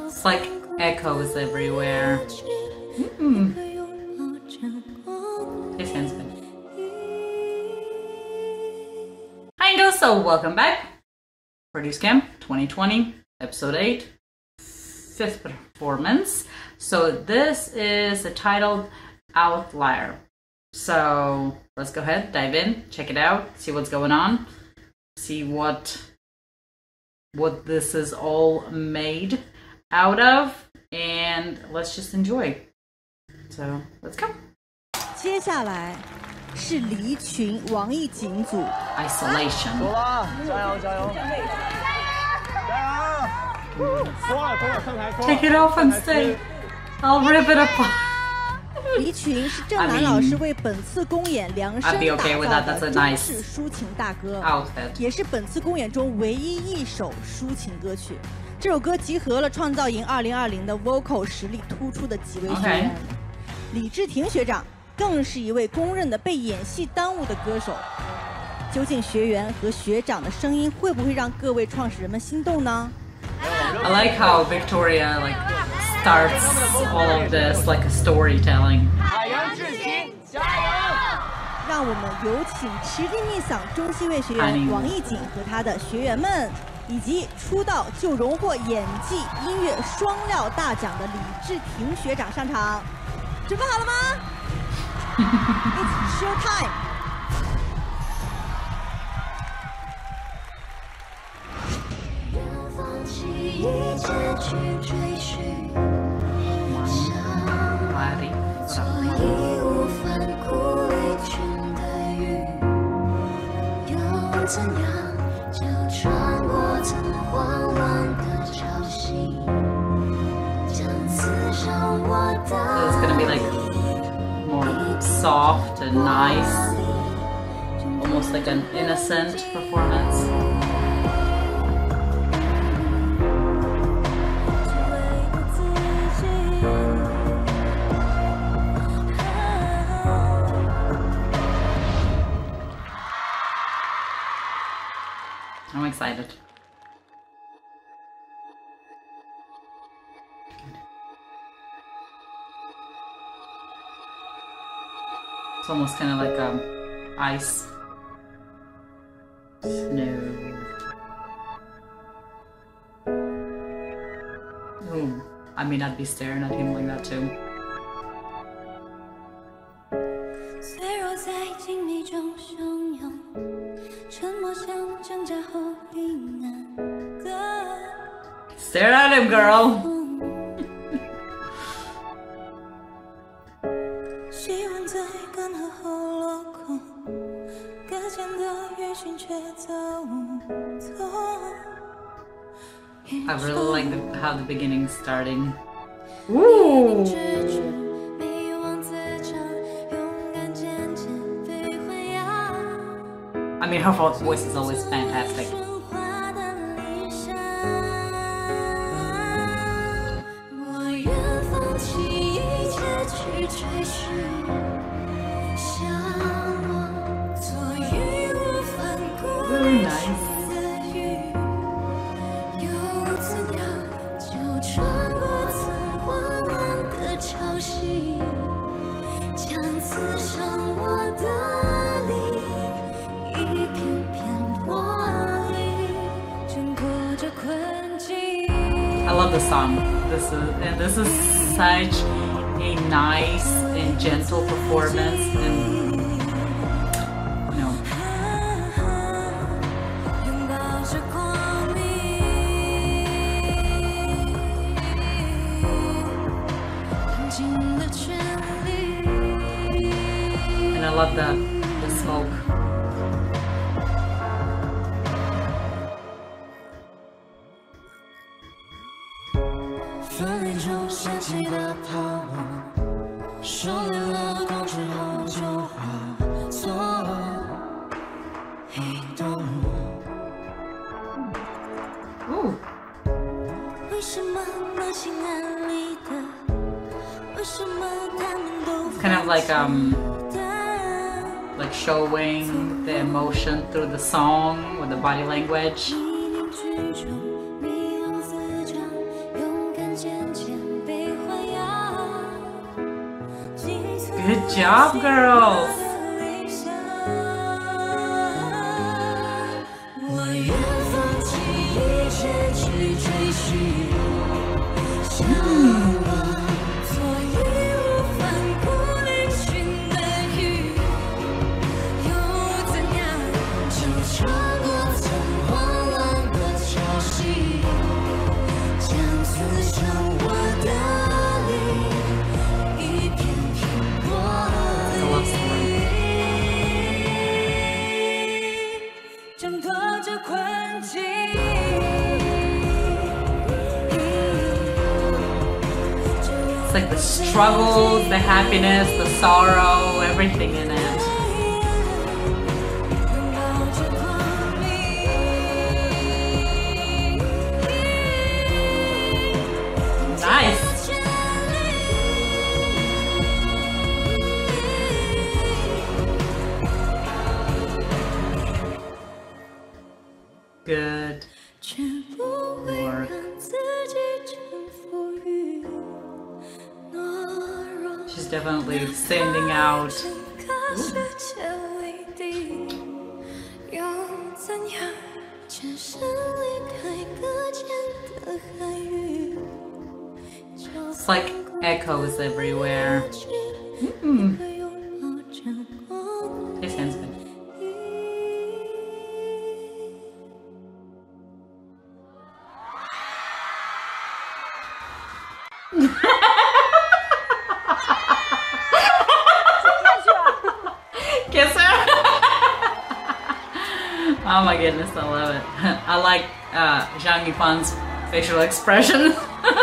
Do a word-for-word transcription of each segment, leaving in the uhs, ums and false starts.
It's like echoes everywhere. Mm. It sounds good. Hi Angels, so welcome back. Produce Camp twenty twenty, episode eight, fifth performance. So this is titled Outlier. So let's go ahead, dive in, check it out, see what's going on, see what what this is all made out of, and let's just enjoy. So let's go. 接下来是离群王艺瑾组 Isolation. 走了，加油加油！加油！脱了脱了，上台脱了。 Take it off and stay. I'll rip it apart. 离群是郑楠老师为本次公演量身 I'd be 打 okay with 造 that. 的 That's a 中 nice 式抒情大歌， outfit. 也是本次公演中唯一一首抒情歌曲。这首歌集合了创造营二零二零的 vocal 实力突出的几位学员。 Okay. 李治廷学长更是一位公认的被演戏耽误的歌手。究竟学员和学长的声音会不会让各位创始人们心动呢？ I like how Victoria like starts all of this like a storytelling. 海洋之心，加油！ 让我们有请池地密嗓中西卫学员王艺瑾和他的学员们，以及出道就荣获演技、音乐双料大奖的李治廷学长上场。准备好了吗 ？It's show time！ Laddie. 义无反顾离群的雨，又怎样就穿过曾慌乱的潮汐，将刺伤我 So 的 it's gonna be like more soft and nice, almost like an innocent performance. I'm excited. It's almost kind of like um, ice, snow. Ooh, I mean, I'd be staring at him like that too. 脆弱在静谧中汹涌，沉默像挣扎后避难的 Stare at him, girl. 希望在干涸后落空，搁浅的月讯却走不脱。 I really like the, how the beginning's starting. Ooh. I mean, her voice is always fantastic. Very nice. I love the song. This is and this is such a nice and gentle performance, and you know. And I love the the smoke. Ooh. Kind of like um like showing the emotion through the song with the body language. Good job, girls. It's like the struggles, the happiness, the sorrow, everything in it. Nice. Good work. She's definitely standing out. It's like echoes everywhere. Mm. His hand's good. Kiss her. Oh my goodness, I love it. I like uh, Zhang Yifan's facial expression.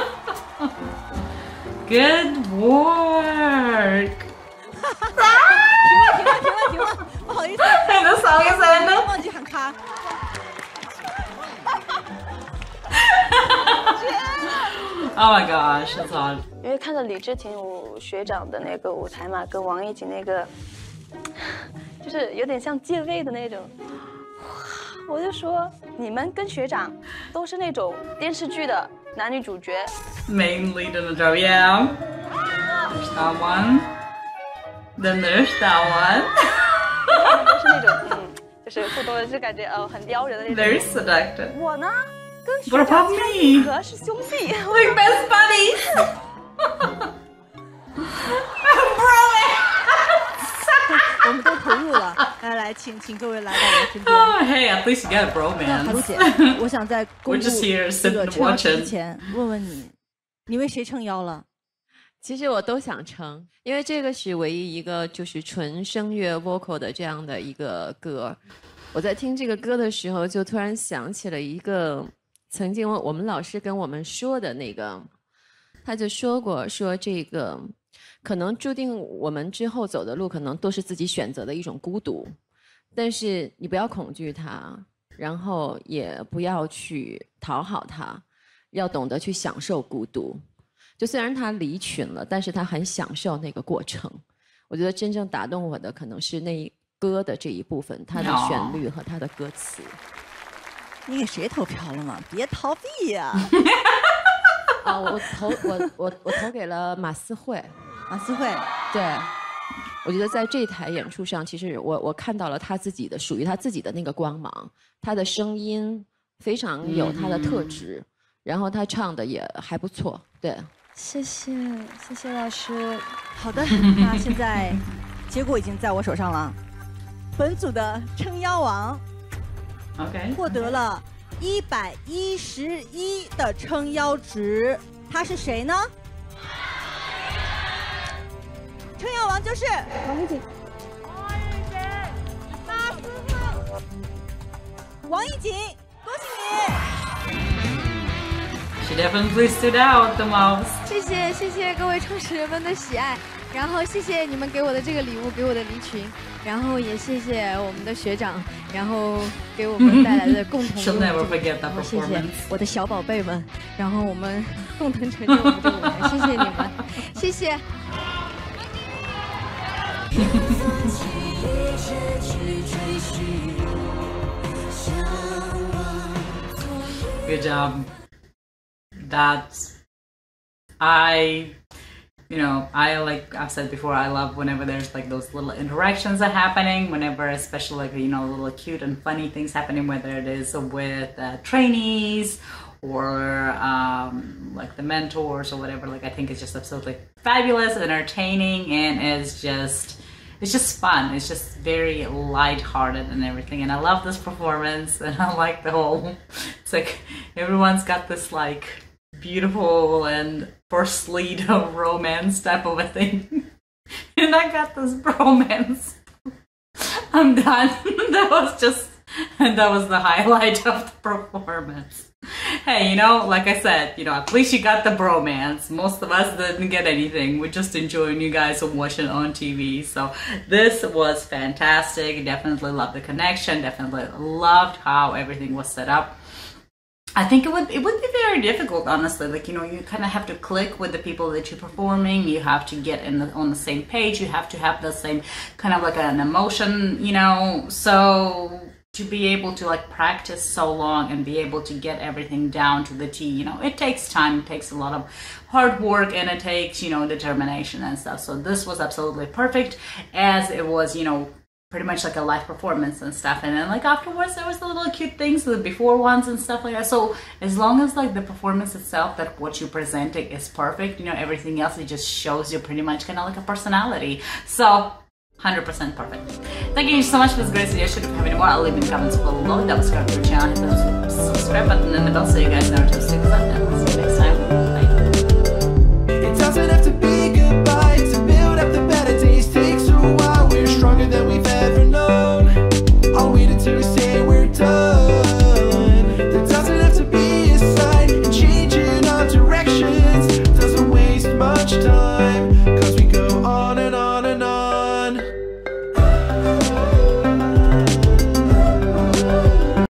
Good work. 停了停了停了，不好意思， The song is ended. 忘记喊卡。 Oh my gosh, that's hot. 因为看着李治廷舞学长的那个舞台嘛，跟王艺瑾那个，就是有点像借位的那种。我就说，你们跟学长都是那种电视剧的男女主角。 Main lead in the show, yeah. There's that one. Then there's that one. 都是那种，嗯，就是互动的，就感觉呃很撩人的那种。 Very seductive. 我呢，跟学 What 长 about 差 me? 一格是兄弟。 We're best buddies. Bromance. 我们都投入了，来来，请请各位来到我的身边。 Oh, hey, at least you got a 那海璐 bromance. 姐，我想在公布 We're just here 这个 sitting 撑腰 watching. 之前，问问你，你为谁撑腰了？ 其实我都想撑，因为这个是唯一一个就是纯声乐 vocal 的这样的一个歌。我在听这个歌的时候，就突然想起了一个曾经我们老师跟我们说的那个，他就说过说这个可能注定我们之后走的路可能都是自己选择的一种孤独，但是你不要恐惧它，然后也不要去讨好它，要懂得去享受孤独。就虽然他离群了，但是他很享受那个过程。我觉得真正打动我的可能是那歌的这一部分，它的旋律和它的歌词。 你给谁投票了吗？别逃避呀、 啊！啊，我投我我我投给了马思慧。 马思慧， 对，我觉得在这台演出上，其实我我看到了他自己的属于他自己的那个光芒，他的声音非常有他的特质，嗯、然后他唱的也还不错，对。 谢谢谢谢老师。 好的，那现在结果已经在我手上了。本组的撑腰王 ，OK， 获得了一百一十一的撑腰值，他是谁呢？撑腰王就是王艺瑾。 王艺瑾，马思慧，王艺瑾，恭喜你！ She definitely stood out the most. 谢谢谢谢各位创始人们的喜爱，然后谢谢你们给我的这个礼物，给我的离群，然后也谢谢我们的学长，然后给我们带来的共同。 She'll never forget that 然后谢谢 performance. 我的小宝贝们，然后我们共同成就我们这个舞台，谢谢你们，谢谢。 Good job. That's I you know, I like I've said before, I love whenever there's like those little interactions are happening, whenever especially like, you know, little cute and funny things happening, whether it is with uh, trainees or um, like the mentors or whatever. Like I think it's just absolutely fabulous, entertaining, and it's just it's just fun. It's just very lighthearted and everything. And I love this performance, and I like the whole, it's like everyone's got this like beautiful and first lead of romance type of a thing. And I got this bromance. I'm done. That was just, that was the highlight of the performance. Hey, you know, like I said, you know, at least you got the bromance. Most of us didn't get anything. We're just enjoying you guys and watching on T V. So this was fantastic. Definitely loved the connection. Definitely loved how everything was set up. I think it would it would be very difficult, honestly. Like, you know, you kind of have to click with the people that you're performing. You have to get in the, on the same page. You have to have the same kind of like an emotion, you know. So to be able to like practice so long and be able to get everything down to the T, you know, it takes time. It takes a lot of hard work, and it takes, you know, determination and stuff. So this was absolutely perfect, as it was, you know, pretty much like a live performance and stuff. And then like afterwards there was the little cute things, the before ones and stuff like that. So as long as like the performance itself, that what you're presenting is perfect, you know, everything else, it just shows you pretty much kind of like a personality. So one hundred percent perfect. Thank you so much for this great suggestion. If you have any more, I'll leave in the comments below. Double subscribe to the channel, hit the subscribe button and the bell so you guys never to stick with us. And we'll see you next time. Bye. It doesn't have to be goodbye to build up the better days. Takes a while. We're stronger than we've ever known. All we need to say we're done. There doesn't have to be a sign, and changing our directions doesn't waste much time.